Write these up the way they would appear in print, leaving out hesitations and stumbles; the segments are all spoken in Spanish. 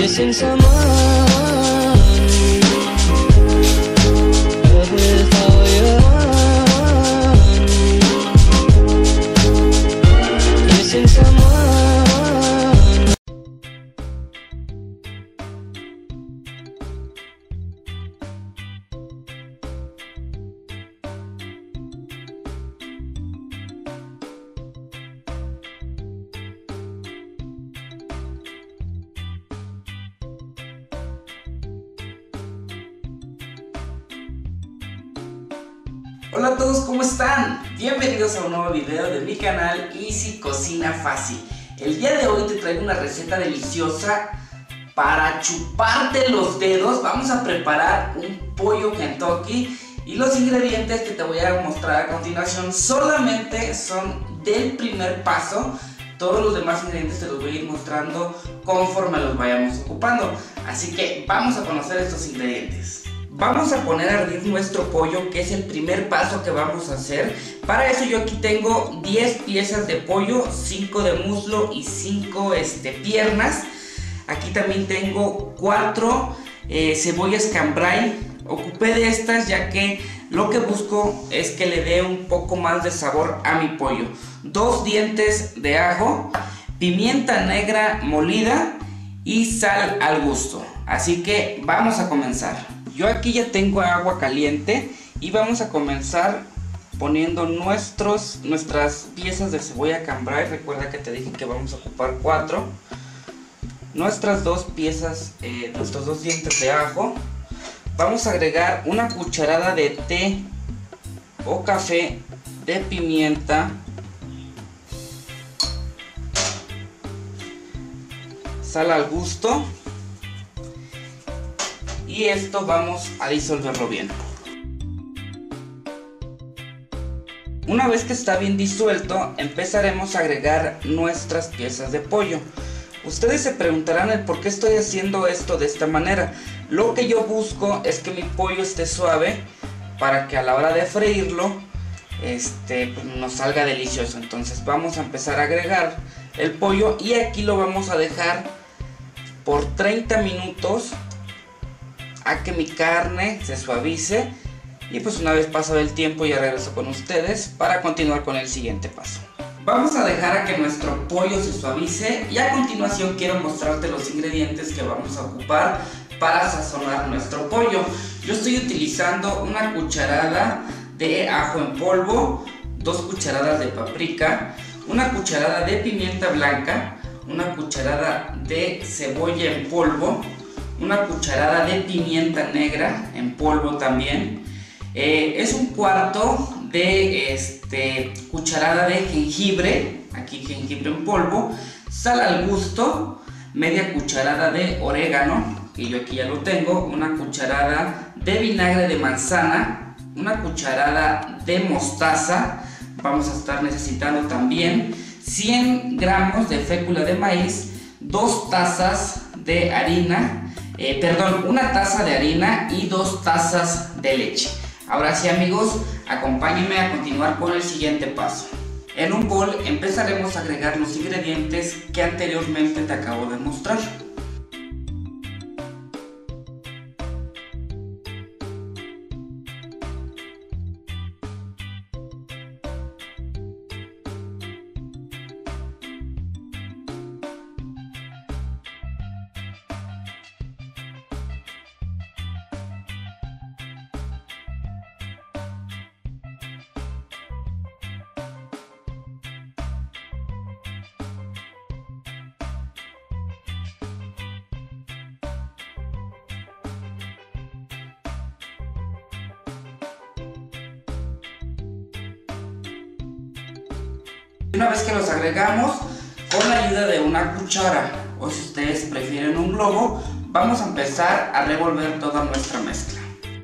missing someone. But without you, missing someone. Hola a todos, ¿cómo están? Bienvenidos a un nuevo video de mi canal Easy Cocina Fácil. El día de hoy te traigo una receta deliciosa para chuparte los dedos. Vamos a preparar un pollo Kentucky y los ingredientes que te voy a mostrar a continuación solamente son del primer paso. Todos los demás ingredientes te los voy a ir mostrando conforme los vayamos ocupando. Así que vamos a conocer estos ingredientes. Vamos a poner a hervir nuestro pollo, que es el primer paso que vamos a hacer. Para eso yo aquí tengo 10 piezas de pollo, 5 de muslo y 5 piernas. Aquí también tengo 4 cebollas cambray. Ocupé de estas ya que lo que busco es que le dé un poco más de sabor a mi pollo. 2 dientes de ajo, pimienta negra molida y sal al gusto. Así que vamos a comenzar. Yo aquí ya tengo agua caliente y vamos a comenzar poniendo nuestras piezas de cebolla cambray. Recuerda que te dije que vamos a ocupar 4. Nuestras 2 piezas, nuestros 2 dientes de ajo. Vamos a agregar una cucharada de té o café de pimienta, sal al gusto. Y esto vamos a disolverlo bien. Una vez que está bien disuelto, empezaremos a agregar nuestras piezas de pollo. Ustedes se preguntarán el por qué estoy haciendo esto de esta manera. Lo que yo busco es que mi pollo esté suave para que a la hora de freírlo pues nos salga delicioso. Entonces vamos a empezar a agregar el pollo y aquí lo vamos a dejar por 30 minutos a que mi carne se suavice. Y pues una vez pasado el tiempo ya regreso con ustedes para continuar con el siguiente paso. Vamos a dejar a que nuestro pollo se suavice y a continuación quiero mostrarte los ingredientes que vamos a ocupar para sazonar nuestro pollo. Yo estoy utilizando una cucharada de ajo en polvo, 2 cucharadas de paprika, una cucharada de pimienta blanca, una cucharada de cebolla en polvo, una cucharada de pimienta negra en polvo también, es un cuarto de cucharada de jengibre, aquí jengibre en polvo, sal al gusto, media cucharada de orégano, que yo aquí ya lo tengo, una cucharada de vinagre de manzana, una cucharada de mostaza, vamos a estar necesitando también 100 gramos de fécula de maíz, 2 tazas de harina, una taza de harina y 2 tazas de leche. Ahora sí, amigos, acompáñenme a continuar con el siguiente paso. En un bol empezaremos a agregar los ingredientes que anteriormente te acabo de mostrar. Una vez que los agregamos, con la ayuda de una cuchara o si ustedes prefieren un globo, vamos a empezar a revolver toda nuestra mezcla.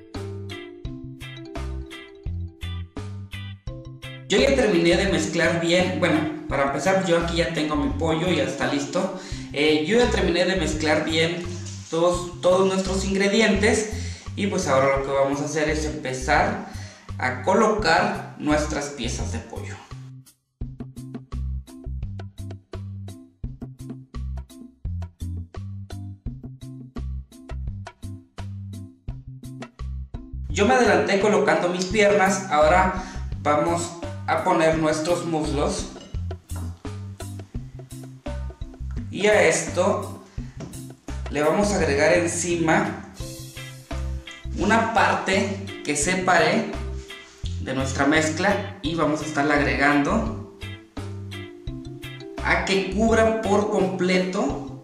Yo ya terminé de mezclar bien. Bueno, para empezar, yo aquí ya tengo mi pollo, ya está listo. Yo ya terminé de mezclar bien todos nuestros ingredientes y pues ahora lo que vamos a hacer es empezar a colocar nuestras piezas de pollo. Yo me adelanté colocando mis piernas, ahora vamos a poner nuestros muslos. Y a esto le vamos a agregar encima una parte que separé de nuestra mezcla y vamos a estarla agregando a que cubra por completo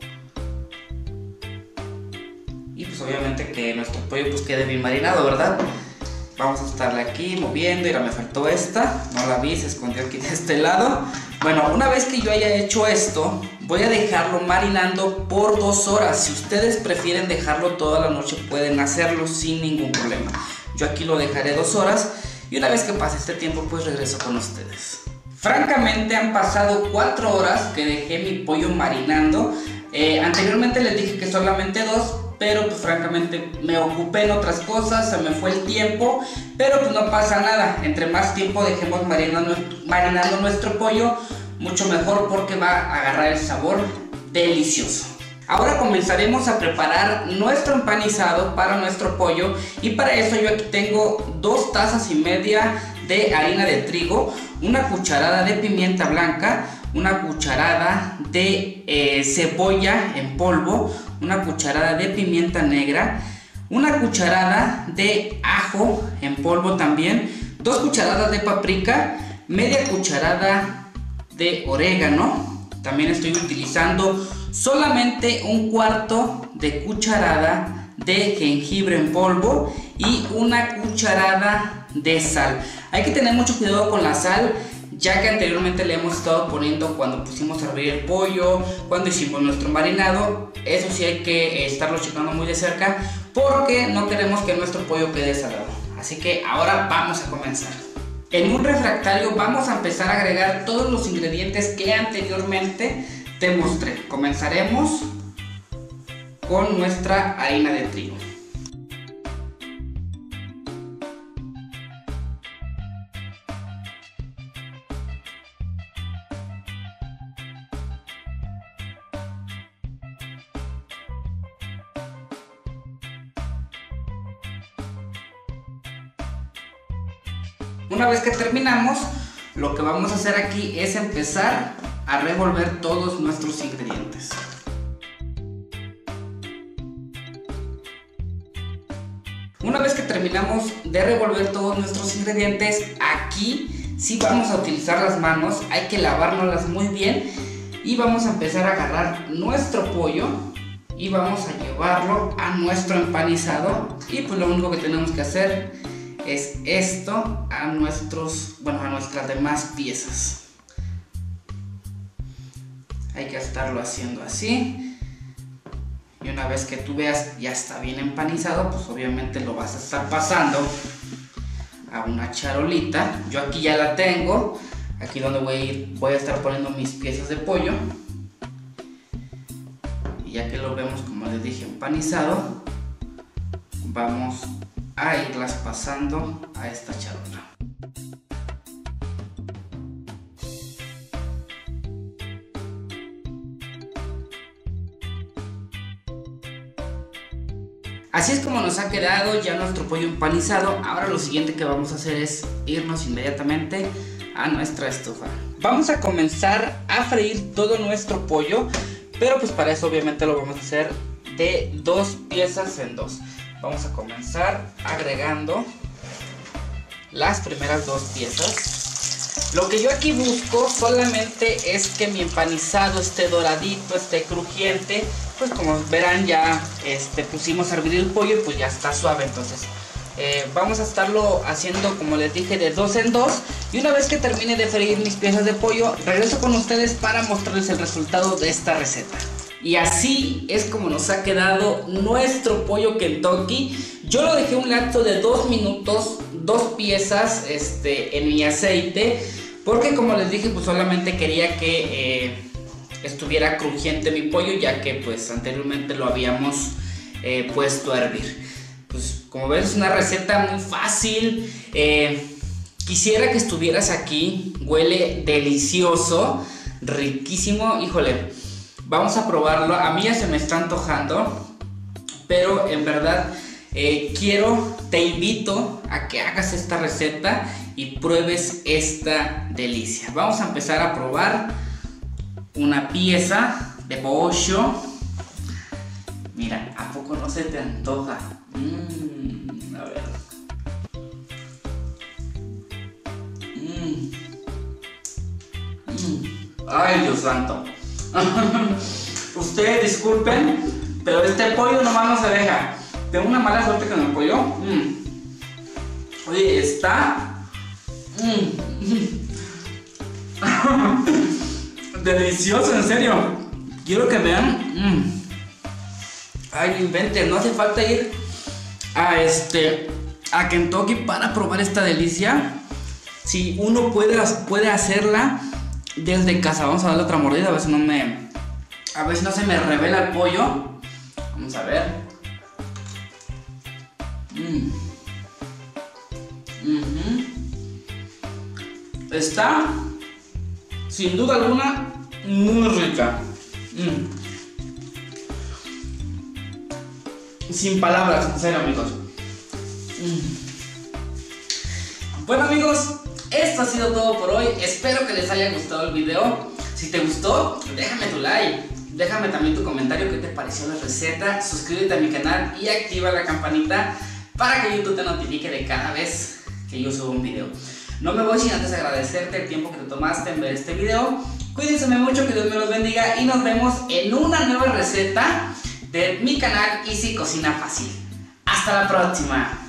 y pues obviamente que nuestro pollo pues quede bien marinado, ¿verdad? Vamos a estarle aquí moviendo. Y ahora me faltó esta, no la vi, se escondió aquí de este lado. Bueno, una vez que yo haya hecho esto, voy a dejarlo marinando por 2 horas. Si ustedes prefieren dejarlo toda la noche, pueden hacerlo sin ningún problema. Yo aquí lo dejaré 2 horas y una vez que pase este tiempo, pues regreso con ustedes. Francamente han pasado 4 horas que dejé mi pollo marinando. Anteriormente les dije que solamente 2, pero pues francamente me ocupé en otras cosas, se me fue el tiempo, pero pues no pasa nada. Entre más tiempo dejemos marinando nuestro pollo, mucho mejor, porque va a agarrar el sabor delicioso. Ahora comenzaremos a preparar nuestro empanizado para nuestro pollo, y para eso yo aquí tengo 2 tazas y media de harina de trigo, una cucharada de pimienta blanca, una cucharada de cebolla en polvo, una cucharada de pimienta negra, una cucharada de ajo en polvo también, 2 cucharadas de paprika, media cucharada de orégano. También estoy utilizando solamente 1/4 de cucharada de jengibre en polvo y una cucharada de sal. Hay que tener mucho cuidado con la sal, ya que anteriormente le hemos estado poniendo cuando pusimos a hervir el pollo, cuando hicimos nuestro marinado. Eso sí hay que estarlo checando muy de cerca, porque no queremos que nuestro pollo quede salado. Así que ahora vamos a comenzar. En un refractario vamos a empezar a agregar todos los ingredientes que anteriormente te mostré. Comenzaremos con nuestra harina de trigo. Una vez que terminamos, lo que vamos a hacer aquí es empezar a revolver todos nuestros ingredientes. Una vez que terminamos de revolver todos nuestros ingredientes, aquí sí vamos a utilizar las manos, hay que lavárnoslas muy bien, y vamos a empezar a agarrar nuestro pollo y vamos a llevarlo a nuestro empanizado. Y pues lo único que tenemos que hacer es esto a nuestras demás piezas. Hay que estarlo haciendo así, y una vez que tú veas ya está bien empanizado, pues obviamente lo vas a estar pasando a una charolita. Yo aquí ya la tengo, aquí donde voy a estar poniendo mis piezas de pollo, y ya que lo vemos, como les dije, empanizado, vamos a irlas pasando a esta charola. Así es como nos ha quedado ya nuestro pollo empanizado. Ahora lo siguiente que vamos a hacer es irnos inmediatamente a nuestra estufa. Vamos a comenzar a freír todo nuestro pollo, pero pues para eso obviamente lo vamos a hacer de 2 piezas en 2. Vamos a comenzar agregando las primeras 2 piezas. Lo que yo aquí busco solamente es que mi empanizado esté doradito, esté crujiente. Pues como verán, ya pusimos a hervir el pollo y pues ya está suave. Entonces vamos a estarlo haciendo, como les dije, de 2 en 2. Y una vez que termine de freír mis piezas de pollo, regreso con ustedes para mostrarles el resultado de esta receta. Y así es como nos ha quedado nuestro pollo Kentucky. Yo lo dejé un lapso de 2 minutos, 2 piezas en mi aceite, porque como les dije, pues solamente quería que estuviera crujiente mi pollo, ya que pues anteriormente lo habíamos puesto a hervir. Pues como ves, es una receta muy fácil. Quisiera que estuvieras aquí, huele delicioso, riquísimo. Híjole, vamos a probarlo. A mí ya se me está antojando, pero en verdad te invito a que hagas esta receta y pruebes esta delicia. Vamos a empezar a probar una pieza de pollo. Mira, ¿a poco no se te antoja? A ver. Ay, Dios santo. Ustedes disculpen, pero este pollo nomás no se deja. Tengo una mala suerte con el pollo. Oye, está delicioso, en serio. Quiero que vean. Ay, no inventen, no hace falta ir a Kentucky para probar esta delicia. Si uno puede hacerla desde casa. Vamos a darle otra mordida, a ver si no se me revela el pollo. Vamos a ver. Está, sin duda alguna, muy rica. Sin palabras, en serio, amigos. Bueno, amigos, esto ha sido todo por hoy. Espero que les haya gustado el video. Si te gustó, déjame tu like. Déjame también tu comentario, qué te pareció la receta. Suscríbete a mi canal y activa la campanita para que YouTube te notifique de cada vez que yo subo un video. No me voy sin antes agradecerte el tiempo que te tomaste en ver este video. Cuídense mucho, que Dios me los bendiga y nos vemos en una nueva receta de mi canal Easy Cocina Fácil. Hasta la próxima.